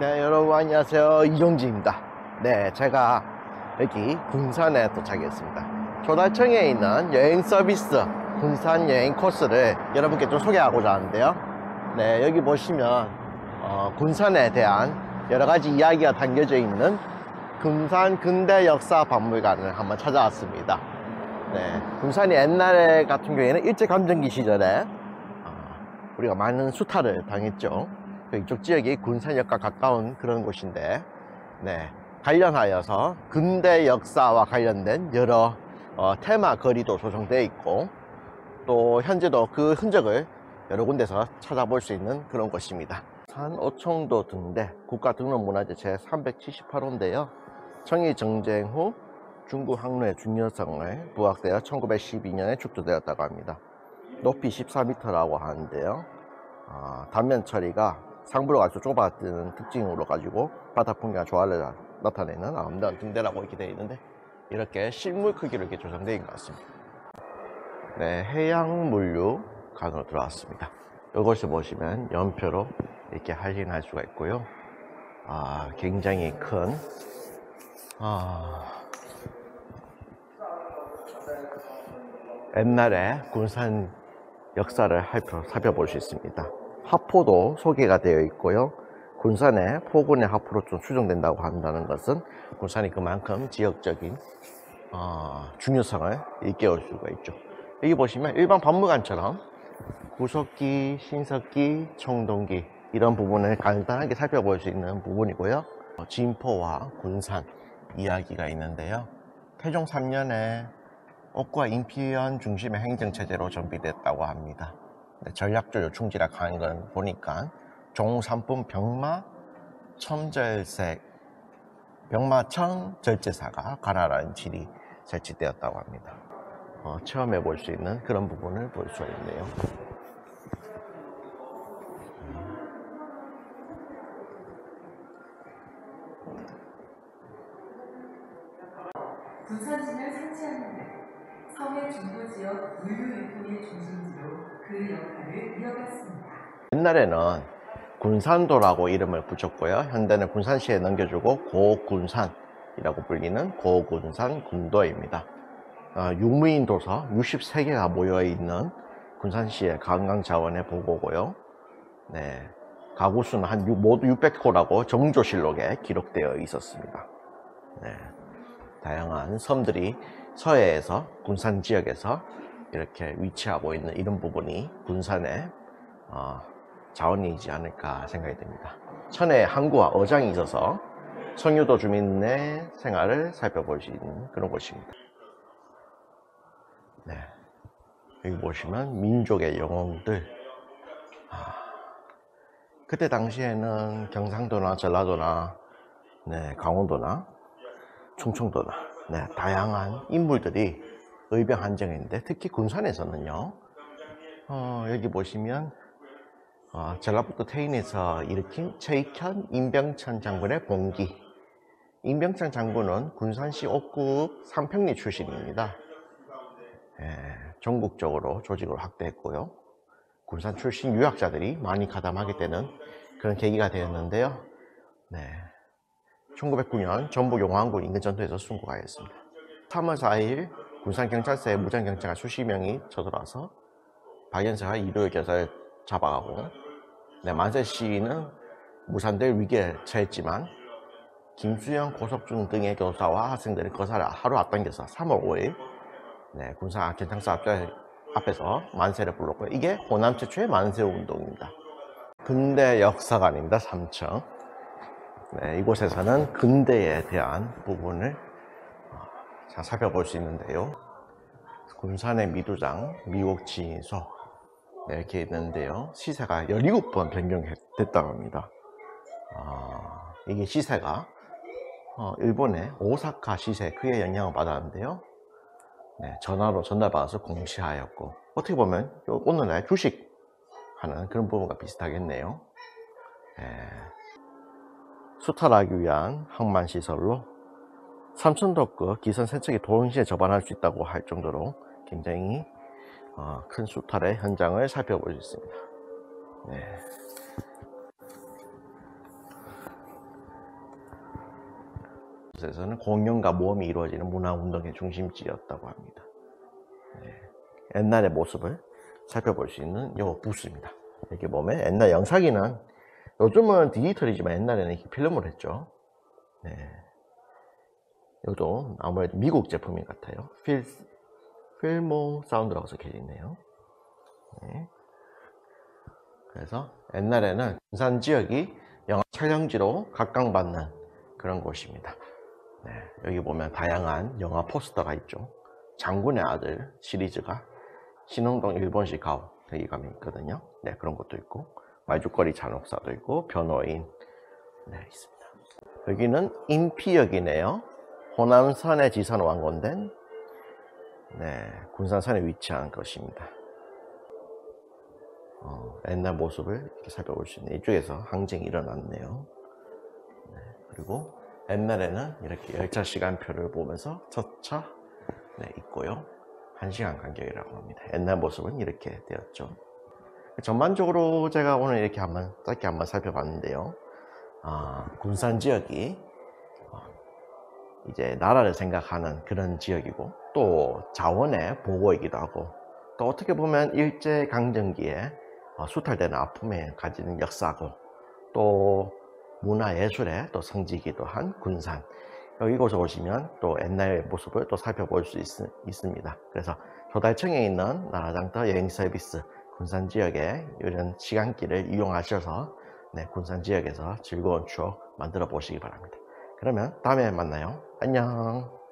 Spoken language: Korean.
네, 여러분 안녕하세요. 이종지입니다. 네, 제가 여기 군산에 도착했습니다. 조달청에 있는 여행 서비스 군산 여행 코스를 여러분께 좀 소개하고자 하는데요. 네, 여기 보시면 군산에 대한 여러가지 이야기가 담겨져 있는 군산 근대 역사 박물관을 한번 찾아왔습니다. 네, 군산이 옛날에 같은 경우에는 일제감정기 시절에 우리가 많은 수탈을 당했죠. 이쪽 지역이 군산역과 가까운 그런 곳인데, 네, 관련하여서 근대 역사와 관련된 여러 테마 거리도 조성되어 있고, 또 현재도 그 흔적을 여러 군데서 찾아볼 수 있는 그런 곳입니다. 산오청도 등대 국가등록문화재 제378호인데요 청일전쟁 후 중국 항로의 중요성을 부각되어 1912년에 축조되었다고 합니다. 높이 14m라고 하는데요, 단면 처리가 상부로 갈수록 좁아지는 특징으로 가지고 바닥 풍경과 조화를 나타내는 아름다운 등대라고 이렇게 되어 있는데, 이렇게 실물 크기로 이렇게 조성되어 있는 것 같습니다. 네, 해양물류관으로 들어왔습니다. 이것을 보시면 연표로 이렇게 확인할 수가 있고요. 굉장히 큰 옛날에 군산 역사를 살펴볼 수 있습니다. 하포도 소개가 되어 있고요. 군산의 포군의 하포로 좀 추정된다고 한다는 것은 군산이 그만큼 지역적인 중요성을 일깨울 수가 있죠. 여기 보시면 일반 박물관처럼 구석기, 신석기, 청동기 이런 부분을 간단하게 살펴볼 수 있는 부분이고요. 진포와 군산 이야기가 있는데요. 태종 3년에 옥과 인피연 중심의 행정체제로 정비됐다고 합니다. 전략적 요충지라 강한 건 보니까 종삼품 병마 첨절색 병마청 절제사가 관할하는 질이 설치되었다고 합니다. 체험해 볼 수 있는 그런 부분을 볼 수 있네요. 군산시를 상징하는 섬의 중부 지역 물류 유통의 중심지로 그 역할을 이어갔습니다. 옛날에는 군산도라고 이름을 붙였고요. 현대는 군산시에 넘겨주고 고군산이라고 불리는 고군산 군도입니다. 유무인 도서 63개가 모여있는 군산시의 관광자원의 보고고요. 네, 가구수는 모두 600호라고 정조실록에 기록되어 있었습니다. 네, 다양한 섬들이 서해에서 군산 지역에서 이렇게 위치하고 있는 이런 부분이 군산의 자원이지 않을까 생각이 됩니다. 천혜에 항구와 어장이 있어서 청유도 주민의 생활을 살펴볼 수 있는 그런 곳입니다. 네, 여기 보시면 민족의 영웅들, 그때 당시에는 경상도나 전라도나 강원도나 충청도나 다양한 인물들이 의병한정했는데, 특히 군산에서는요, 여기 보시면 전라북도 태인에서 일으킨 최익현, 임병천 장군의 봉기. 임병천 장군은 군산시 옥급 삼평리 출신입니다. 전국적으로 조직을 확대했고요. 군산 출신 유학자들이 많이 가담하게 되는 그런 계기가 되었는데요. 1909년 전북 용왕군 인근전투에서 순국하였습니다. 3월 4일 군산경찰서에 무장경찰관 수십 명이 쳐들어와서 박연서가 일요일 교사를 잡아가고, 만세 시위는 무산될 위기에 처했지만 김수영, 고석준 등의 교사와 학생들이 거사를 하루 앞당겨서 3월 5일 군산 경찰서 앞에서 만세를 불렀고요. 이게 호남 최초의 만세운동입니다. 근대 역사관입니다. 3층. 이곳에서는 근대에 대한 부분을 잘 살펴볼 수 있는데요. 군산의 미두장, 미옥지인소 이렇게 있는데요. 시세가 17번 변경됐다고 합니다. 이게 시세가 일본의 오사카 시세 그의 영향을 받았는데요. 전화로 전달받아서 공시하였고, 어떻게 보면 오늘날 주식하는 그런 부분과 비슷하겠네요. 수탈하기 위한 항만시설로 삼천도급 기선 세척이 동시에 접안할 수 있다고 할 정도로 굉장히 큰 수탈의 현장을 살펴볼 수 있습니다. 곳에서는 공연과 모험이 이루어지는 문화운동의 중심지였다고 합니다. 네. 옛날의 모습을 살펴볼 수 있는 요 부스입니다. 이렇게 보면 옛날 영상기는 요즘은 디지털이지만 옛날에는 이렇게 필름으로 했죠. 네. 이것도 아무래도 미국 제품인 것 같아요. 필모 사운드라고 적혀져 있네요. 네. 그래서 옛날에는 군산 지역이 영화 촬영지로 각광받는 그런 곳입니다. 네. 여기 보면 다양한 영화 포스터가 있죠. 장군의 아들 시리즈가 신흥동 일본식 가오 여기 가면 있거든요. 네, 그런 것도 있고 말죽거리 잔혹사도 있고 변호인 네, 있습니다. 여기는 인피역이네요. 호남선의 지선 완공된 네, 군산선에 위치한 것입니다. 옛날 모습을 이렇게 살펴볼 수 있는 이쪽에서 항쟁이 일어났네요. 네, 그리고 옛날에는 이렇게 열차 시간표를 보면서 첫차 네, 있고요. 1시간 간격이라고 합니다. 옛날 모습은 이렇게 되었죠. 전반적으로 제가 오늘 이렇게 짧게 한번 살펴봤는데요. 군산 지역이 이제 나라를 생각하는 그런 지역이고 또 자원의 보고이기도 하고 또 어떻게 보면 일제강점기에 수탈되는 아픔에 가지는 역사고 또 문화예술의 또 성지이기도 한 군산 이곳에 오시면 또 옛날 모습을 또 살펴볼 수 있습니다. 그래서 조달청에 있는 나라장터 여행 서비스 군산 지역의 이런 시간길을 이용하셔서 네, 군산 지역에서 즐거운 추억 만들어 보시기 바랍니다. 그러면 다음에 만나요. 안녕.